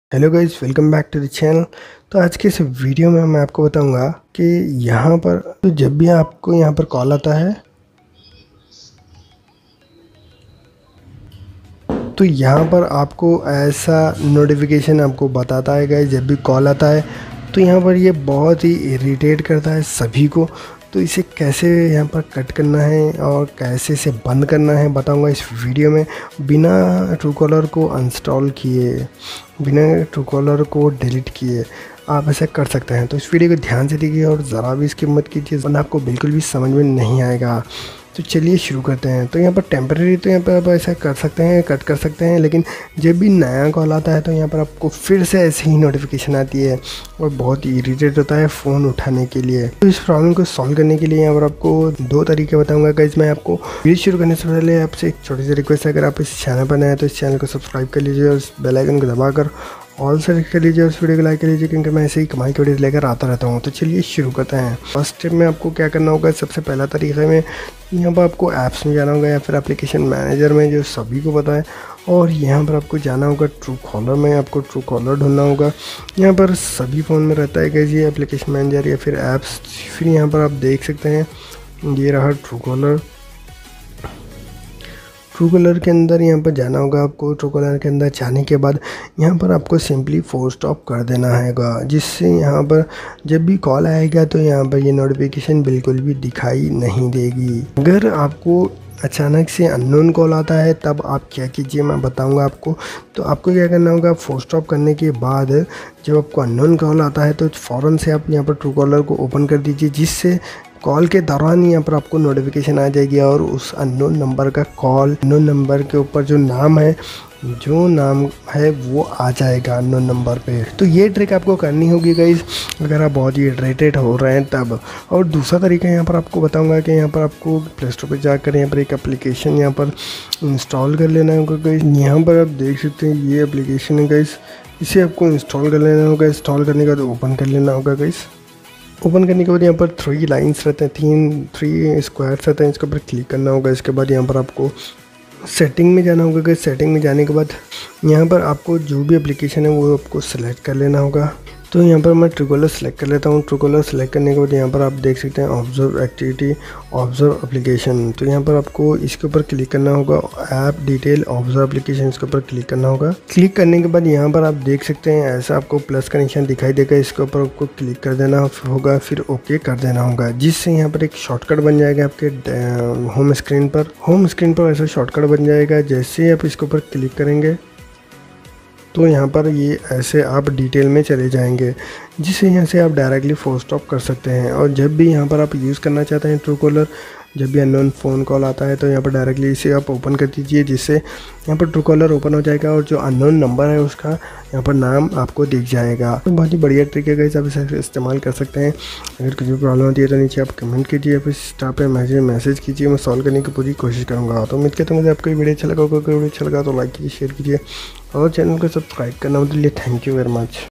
Hello guys, welcome back to the channel. तो आज के इस वीडियो में मैं आपको बताऊंगा कि यहाँ पर तो जब भी आपको यहाँ पर कॉल आता है तो यहाँ पर आपको ऐसा नोटिफिकेशन आपको बताता है गाइज। जब भी कॉल आता है तो यहाँ पर ये बहुत ही इरिटेट करता है सभी को। तो इसे कैसे यहाँ पर कट करना है और कैसे इसे बंद करना है बताऊंगा इस वीडियो में, बिना ट्रूकॉलर को अनइंस्टॉल किए, बिना ट्रूकॉलर को डिलीट किए आप ऐसा कर सकते हैं। तो इस वीडियो को ध्यान से देखिए और ज़रा भी इसकी मत कीजिए वरना आपको बिल्कुल भी समझ में नहीं आएगा। तो चलिए शुरू करते हैं। तो यहाँ पर टेम्परेरी तो यहाँ पर आप ऐसा कर सकते हैं, कट कर सकते हैं, लेकिन जब भी नया कॉल आता है तो यहाँ पर आपको फिर से ऐसी ही नोटिफिकेशन आती है और बहुत इरीटेट होता है फ़ोन उठाने के लिए। तो इस प्रॉब्लम को सॉल्व करने के लिए यहाँ पर आपको दो तरीके बताऊँगा गाइस। मैं आपको वीडियो शुरू करने से पहले आपसे एक छोटी सी रिक्वेस्ट है, अगर आप इस चैनल पर नए हैं तो इस चैनल को सब्सक्राइब कर लीजिए और इस बेल आइकन को दबाकर ऑल सेलेक्ट कर लीजिए और इस वीडियो को लाइक कर लीजिए, क्योंकि मैं ऐसे ही कमाई की वीडियो लेकर आता रहता हूँ। तो चलिए शुरू करते हैं। फर्स्ट स्टेप में आपको क्या करना होगा, सबसे पहला तरीका में यहाँ पर आपको ऐप्स में जाना होगा या फिर एप्लीकेशन मैनेजर में, जो सभी को पता है, और यहाँ पर आपको जाना होगा ट्रूकॉलर में। आपको ट्रूकॉलर ढूंढना होगा, यहाँ पर सभी फ़ोन में रहता है कि ये एप्लीकेशन मैनेजर या फिर ऐप्स। फिर यहाँ पर आप देख सकते हैं ये रहा ट्रूकॉलर। ट्रूकॉलर के अंदर यहाँ पर जाना होगा आपको। ट्रूकॉलर के अंदर जाने के बाद यहाँ पर आपको सिंपली फोर्स स्टॉप कर देना है, जिससे यहाँ पर जब भी कॉल आएगा तो यहाँ पर ये नोटिफिकेशन बिल्कुल भी दिखाई नहीं देगी। अगर आपको अचानक से अननोन कॉल आता है तब आप क्या कीजिए मैं बताऊंगा आपको। तो आपको क्या करना होगा, फोर्स स्टॉप करने के बाद जब आपको अननोन कॉल आता है तो फ़ौरन से आप यहाँ पर ट्रूकॉलर को ओपन कर दीजिए, जिससे कॉल के दौरान यहाँ पर आपको नोटिफिकेशन आ जाएगी और उस अननोन नंबर का कॉल, अननोन नंबर के ऊपर जो नाम है वो आ जाएगा अननोन नंबर पे। तो ये ट्रिक आपको करनी होगी गाइस अगर आप बहुत ही इरिटेट हो रहे हैं तब। और दूसरा तरीका यहाँ पर आपको बताऊंगा कि यहाँ पर आपको प्ले स्टोर पर जाकर यहाँ पर एक एप्लीकेशन यहाँ पर इंस्टॉल कर लेना होगा गाइस। यहाँ पर आप देख सकते हैं ये एप्लीकेशन है गाइस, इसे आपको इंस्टॉल कर लेना होगा। इंस्टॉल करने के बाद ओपन कर लेना होगा गाइस। ओपन करने के बाद यहाँ पर 3 लाइन्स रहते हैं, 3 स्क्वायर्स रहते हैं, इसके ऊपर क्लिक करना होगा। इसके बाद यहाँ पर आपको सेटिंग में जाना होगा। सेटिंग में जाने के बाद यहाँ पर आपको जो भी एप्लीकेशन है वो आपको सेलेक्ट कर लेना होगा। तो यहाँ पर मैं ट्रूकॉलर सेलेक्ट कर लेता हूँ। ट्रूकॉलर सेलेक्ट करने के बाद यहाँ पर आप देख सकते हैं ऑब्जर्व एक्टिविटी, ऑब्जर्व एप्लीकेशन। तो यहाँ पर आपको इसके ऊपर क्लिक करना होगा, ऐप डिटेल ऑब्जर्व एप्लीकेशन, इसके ऊपर क्लिक करना होगा। क्लिक करने के बाद यहाँ पर आप देख सकते हैं ऐसा आपको प्लस का निशान दिखाई देगा, इसके ऊपर आपको क्लिक कर देना होगा, फिर ओके कर देना होगा, जिससे यहाँ पर एक शॉर्टकट बन जाएगा आपके होम स्क्रीन पर। होम स्क्रीन पर ऐसा शॉर्टकट बन जाएगा। जैसे ही आप इसके ऊपर क्लिक करेंगे तो यहाँ पर ये ऐसे आप डिटेल में चले जाएंगे, जिससे यहाँ से आप डायरेक्टली फोर्स स्टॉप कर सकते हैं। और जब भी यहाँ पर आप यूज़ करना चाहते हैं ट्रूकॉलर, जब भी अननोन फ़ोन कॉल आता है तो यहाँ पर डायरेक्टली इसे आप ओपन कर दीजिए, जिससे यहाँ पर ट्रूकॉलर ओपन हो जाएगा और जो अननोन नंबर है उसका यहाँ पर नाम आपको दिख जाएगा। तो बहुत ही बढ़िया ट्रिक है गाइस, आप इसे इस्तेमाल कर सकते हैं। अगर कुछ भी प्रॉब्लम होती है तो नीचे आप कमेंट कीजिए, फिर स्टाफ पे मैसेज कीजिए, मैं सॉल्व करने की पूरी कोशिश करूँगा। तो उम्मीद करता हूँ मुझे आपको वीडियो अच्छा लगा होगा। वीडियो अच्छा लगा तो लाइक कीजिए, शेयर कीजिए और चैनल को सब्सक्राइब करना। मतलब थैंक यू वेरी मच।